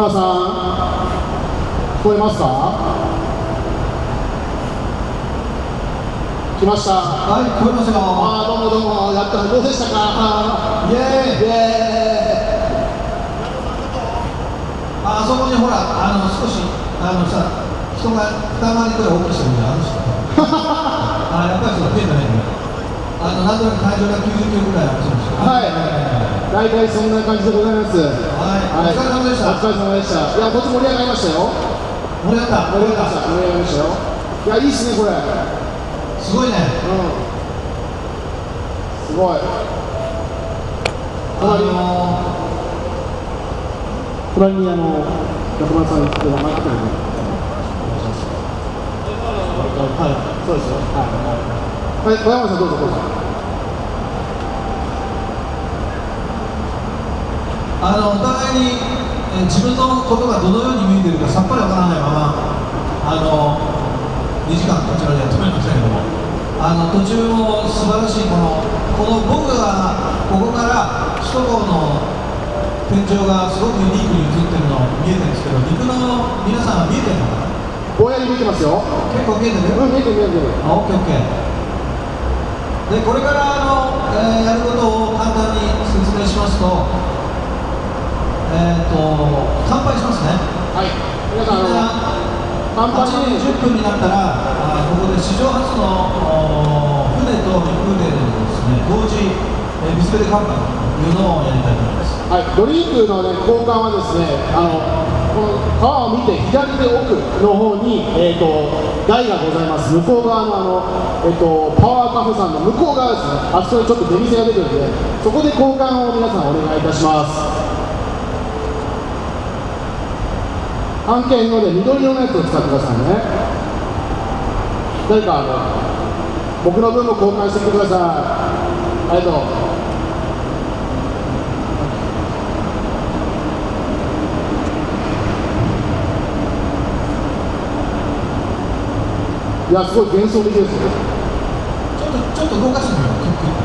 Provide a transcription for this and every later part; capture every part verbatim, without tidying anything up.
川さん、聞こえますか？来ました。 はい、聞こえますよ。 ああ、どうもどうも、やった、どうでしたか？ イエーイ。 イエあ、あそこにほら、あの少しあのさ、人が二回りくらい大きい人いるじゃん、あの人。あ、やっぱりそうだ、見えてないんだ。あのなんとなく体重がきゅうじゅっキロぐらいある人ですよ。 はい。大体そんな感じでございます。 はい、お疲れ様でした。 お疲れ様でした。いや、こっち盛り上がりましたよ。 盛り上がった。 盛り上がりました。盛り上がりましたよ。いや、いいっすね、これ。 すごいね。 うん。すごい。隣に、あのー、隣にあの、中村さんって分かってるね。はい、そうですよ。はい、はい、小山さん、どうぞ、どうぞ。 あのお互いに、えー、自分のことがどのように見えているかさっぱりわからないまま、あのにじかんこちらでやってまいりましたけども、あの途中も素晴らしいこのこの僕がここから首都高の天井がすごくユニークに映ってるの見えてるんですけど、陸の皆さんは見えてるのかな？ ぼんやり見てますよ。 結構見えてる？ うん、見えてる見えてる。 あ、オッケーオッケー。でこれからあの、えー、やることを簡単に説明しますと。えーと乾杯しますね。 はい。皆さん、あの乾杯はちじじゅっぷんになったら、あここで史上初の船と陸でですね、同時、えー、水辺で乾杯というのをやりたいと思います。 はい。ドリンクのね、交換はですね、あのこの川を見て左手奥の方にえっ、ー、と台がございます。向こう側のあのえっ、ー、とパワーカフェさんの向こう側ですね。あそこにちょっと出店が出てるんで、そこで交換を皆さんお願いいたします。半券ので緑色のやつを使ってくださいね。誰かあの僕の分も交換してきてください。ありがとう。いや、すごい幻想的ですよ。 ちょっとちょっと動かしてみよう。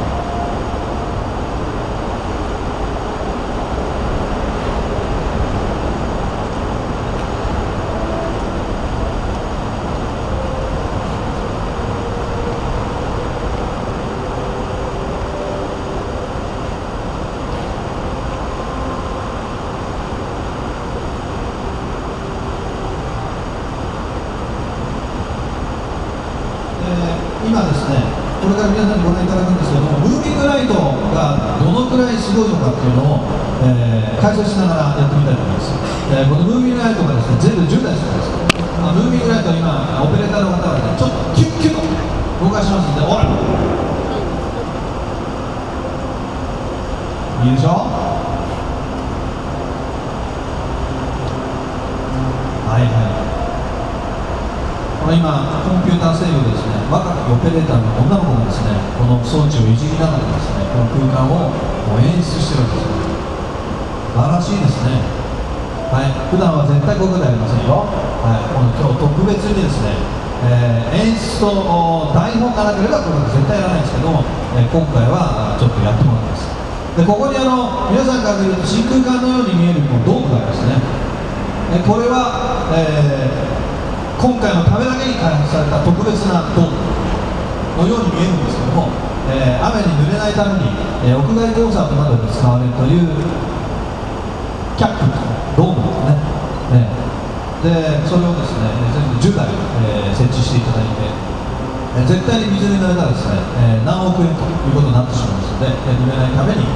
今ですね、これから皆さんにご覧いただくんですけども、ムービングライトがどのくらいすごいのかっていうのを、えー、解説しながらやってみたいと思います。えー、このムービングライトがですね、全部じゅうだいしかないです。まあ、ムービングライト、今、オペレーターの方がね、ちょっとキュッキュッと動かしますので、ほら、いいでしょ。はいはい。今、コンピューター制御でですね、若きオペレーターの女の子がですね、この装置をいじりながらですね、この空間を演出してるわけです。素晴らしいですね。はい、普段は絶対こういうことはありませんよ。はい、この今日特別にですね、えー、演出と台本がなければこれは絶対やらないんですけども、えー、今回はちょっとやってもらいます。で、ここにあの皆さんから見ると真空管のように見えるこのドームがありますね。えこれは、えー今回のためだけに開発された特別なドームのように見えるんですけども、えー、雨に濡れないために、えー、屋外コンサートなどに使われるというキャップドームですね、えー、でそれをですね全部じゅうだい、えー、設置していただいて、えー、絶対に水に濡れたらですね、えー、何億円ということになってしまいますので、えー、濡れないために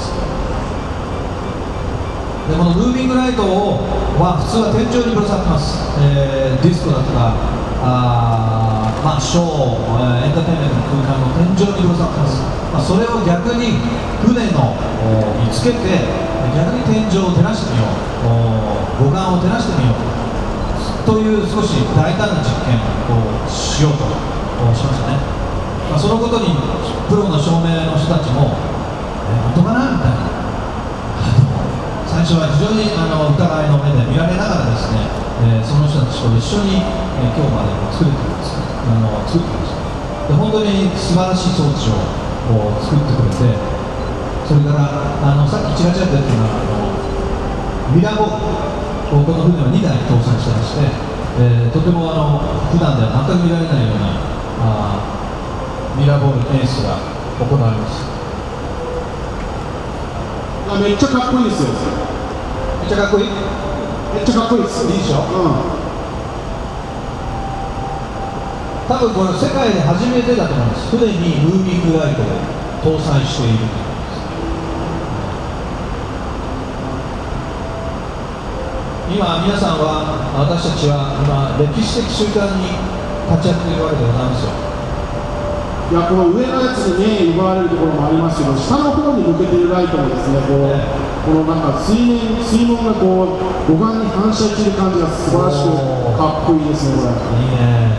でこのムービングライトをは普通は天井にぶら下がってます、えー、ディスコだとかあ、まあ、ショー、エンターテインメントの空間の天井にぶら下がってます、まあ、それを逆に船のにつけて逆に天井を照らしてみよう、五感を照らしてみようという少し大胆な実験をしようとしましたね、まあ、そのことにプロの照明の人たちも、えー、本当かなみたいな最初は非常にあの疑いの目で見られながらですね、えー、その人たちと一緒に、えー、今日まで作れてるんですあの作ってましたで本当に素晴らしい装置を作ってくれて、それからあのさっきちらちらと言ってたあのミラーボールこの船はにだい搭載してまして、えー、とてもあの普段では全く見られないようなあミラーボール演出が行われます。 いやめっちゃかっこいいですよ。 めっちゃかっこいい。 めっちゃかっこいいです。 いいでしょ。うん。多分これ世界で初めてだと思います。船にムービングライトを搭載している。今皆さんは私たちは今歴史的瞬間に立ち会っているわけでございますよ。 いやこの上のやつにね奪われるところもありますけど、下の方に向けているライトもですね、こう、ね、このなんか水面水門がこう護岸に反射している感じが素晴らしくかっこいいですね。これいいね。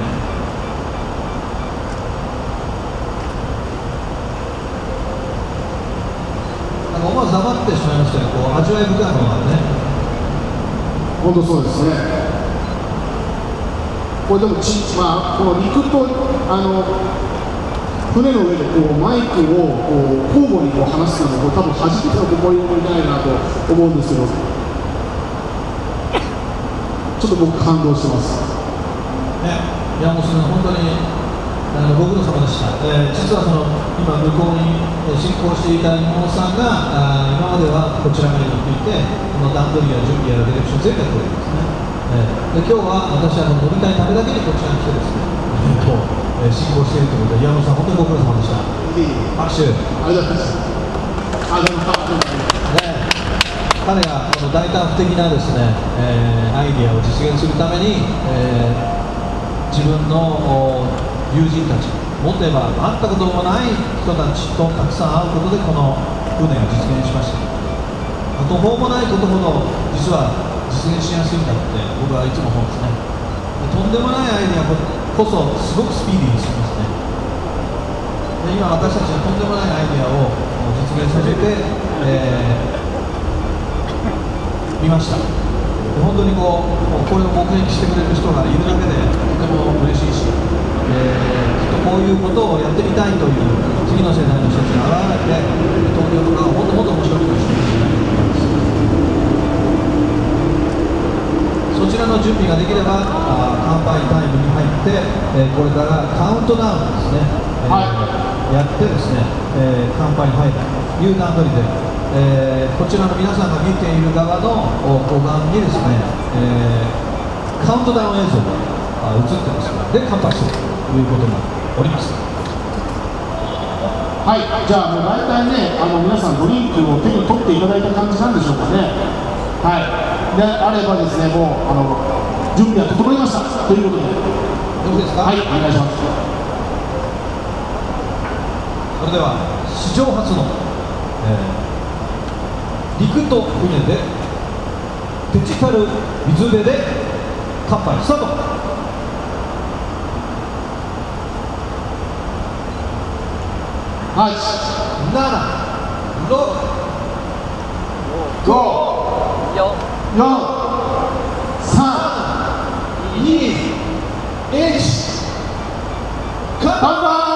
なんか思わず黙ってしまいましたけど、こう味わい深いものがあるね。 本当そうですね。これでもち、まあ、この陸とあの船の上でこうマイクをこう交互にこう話すのも多分初めての試みもいないなと思うんですけど、ちょっと僕感動してます。 ね、いやもうそれ本当にあのご苦労様でした。えー、実はその今向こうに進行していた妹さんがあ今まではこちら側に乗っていて、この段取りや準備やディレクション全部やってくれるんですね。えー、で今日は私は乗りたいためだけにこちらに来てですね、えー、進行しているということで、岩本さん本当にご苦労様でした。拍手。 ありがとうございます。ありがとうございます。 彼がこの大胆不敵なですね、えー、アイディアを実現するために、えー、自分の友人たち、もっと言えば会ったこともない人たちとたくさん会うことでこの船が実現しました。途方もないことほど実は実現しやすいんだって僕はいつも思うんですね。とんでもないアイデアこそすごくスピーディーに進みますね。で今私たちはとんでもないアイデアを実現させて、えー見ました。本当にこう、これを目撃してくれる人がいるだけでとても嬉しいし、えー、きっとこういうことをやってみたいという次の世代の人たちが現れて、東京とかをもっともっと面白くしていきたいと思います。そちらの準備ができれば、乾杯タイムに入って、えー、これからカウントダウンですね、えーはい、やってですね、えー、乾杯に入るという段取りで。えー、こちらの皆さんが見ている側の護岸にですね、えー、カウントダウン映像が映ってますので乾杯するということになっております。 はい、じゃあもう大体ね、あの皆さんドリンクを手に取っていただいた感じなんでしょうかね。はい、であればですね、もうあの準備は整いましたということで、 よろしいですか。 はい、お願いします。 それでは史上初の、えー陸と船でデジタル水辺で乾杯スタート。 はい、 なな、ろく、ご、よん、さん、に、いち、乾杯。